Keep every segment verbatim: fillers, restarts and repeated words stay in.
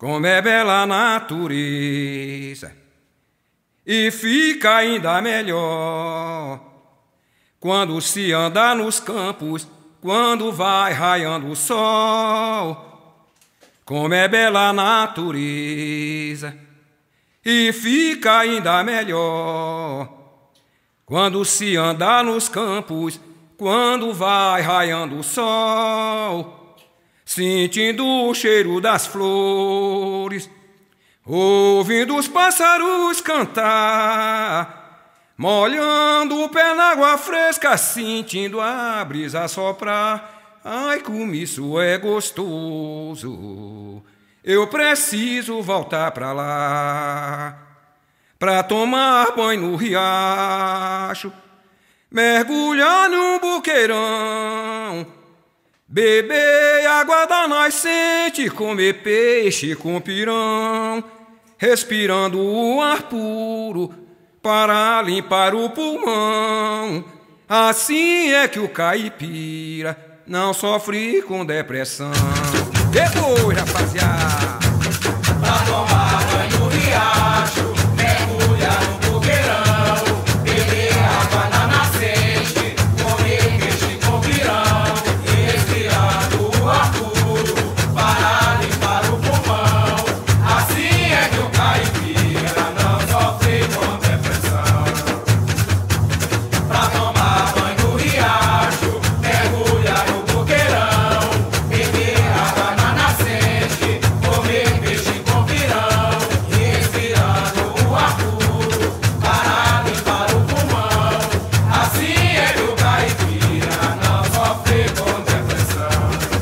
Como é bela a natureza, e fica ainda melhor quando se anda nos campos, quando vai raiando o sol. Como é bela a natureza, e fica ainda melhor quando se anda nos campos, quando vai raiando o sol, sentindo o cheiro das flores, ouvindo os pássaros cantar, molhando o pé na água fresca, sentindo a brisa soprar. Ai, como isso é gostoso! Eu preciso voltar pra lá, pra tomar banho no riacho, mergulhar num buqueirão, beber água da nascente, comer peixe com pirão, respirando o ar puro para limpar o pulmão. Assim é que o caipira não sofre com depressão. Depois, rapaziada, pra tomar banho no riacho, mergulhar no buqueirão, beber água na nascente, comer peixe com pirão, e respirando o ar puro para limpar o pulmão. Assim é que o caipira não sofre com depressão. Pra tomar banho no riacho, mergulhar no buqueirão, beber água na nascente, comer peixe com pirão, e respirando o ar puro para limpar o pulmão. Assim é que o caipira não sofre com depressão.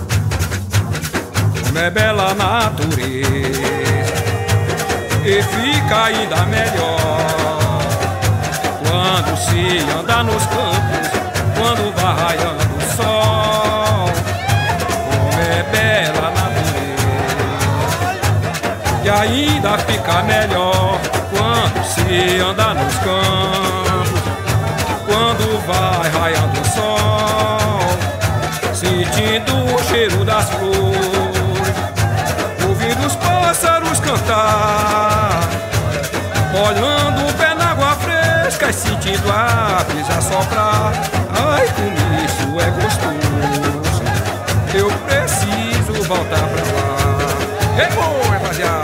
como é bela a natureza, e fica ainda melhor quando se anda nos campos, quando vai raiando o sol. Como é bela a natureza, e ainda fica melhor quando se anda nos campos, quando vai raiando o sol, sentindo o cheiro das flores, ouvindo os pássaros cantar, molhando o pé na água fresca e sentindo a brisa soprar. Ai, como isso é gostoso! Eu preciso voltar pra lá. Ei, bom, rapaziada!